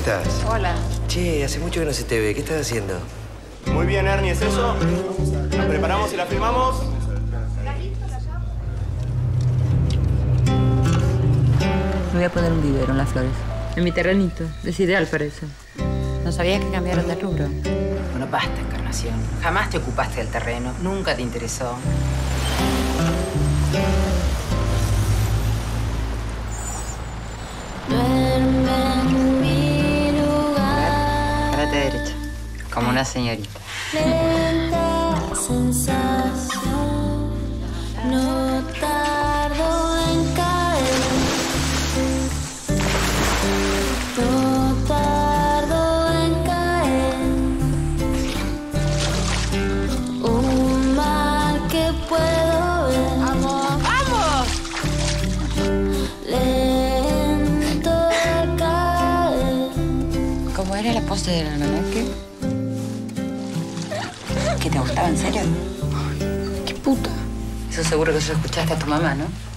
estás? Hola. Che, hace mucho que no se te ve. ¿Qué estás haciendo? Muy bien, Ernie, ¿es eso? ¿La preparamos y la filmamos? Me voy a poner un vivero en las flores. En mi terrenito. Es ideal para eso. No sabía que cambiaron de rubro. Bueno, basta, Encarnación. Jamás te ocupaste del terreno. Nunca te interesó. Duerme en mi lugar. Párate derecha. Como una señorita. Lenta sensación. No tardo en caer. No tardo en caer. Un mar que puedo ver. ¡Vamos! ¡Vamos! Lento al caer. ¿Cómo era la pose del almanaque? ¿Qué te gustaba, en serio? ¡Qué puta! Eso seguro que se lo escuchaste a tu mamá, ¿no?